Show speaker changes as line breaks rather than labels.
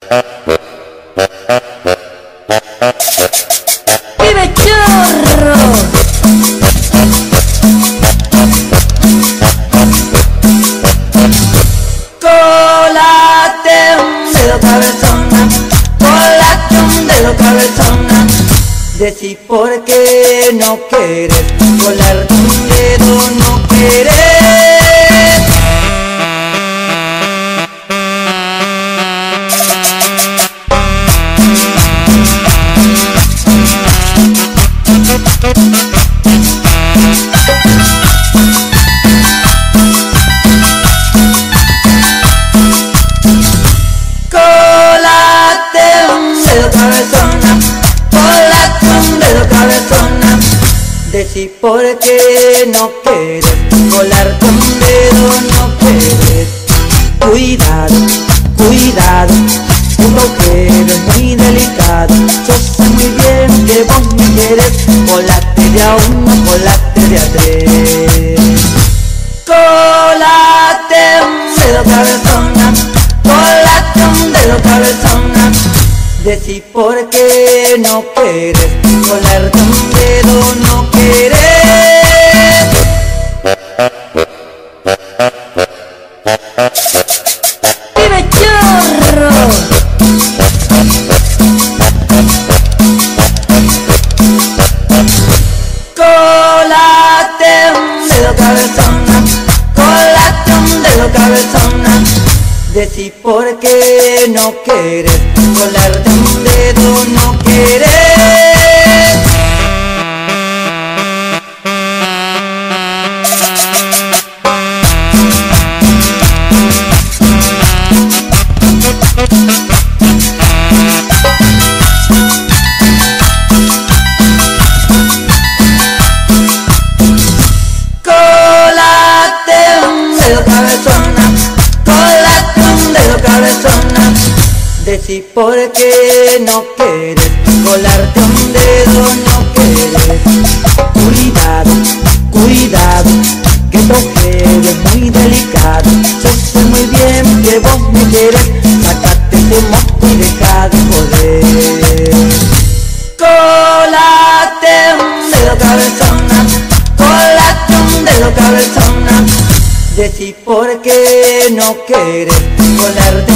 ¡Vive chorro! Colate un dedo cabezona, colate un dedo cabezona. Decí por qué no quieres, colarte un dedo no quieres. Colate un dedo cabezona, colate un dedo cabezona. Decí por qué no quieres, colarte un dedo no quieres. Cuidado, cuidado, tu mujer es muy delicado. Yo sé muy bien que vos me quieres, colate de a uno, colate de a tres. Colate un dedo cabezona, colate un dedo cabezona. Decí por qué no quieres, colarte un dedo no quieres. ¡Vive chorro! Colate un dedo cabezona, colate un dedo cabezona. Decí por qué no quieres, colarte un dedo no quieres. Colate un dedo cabezona, colate un dedo cabezona. Decí por qué no quieres, colarte un dedo no quieres. Cuidado, cuidado, que tu mujer es muy delicado. Yo sé muy bien que vos me quieres, sacate ese moco y deja de joder. Colate un dedo cabezona, colate un dedo cabezona. Decí por qué no quieres, colarte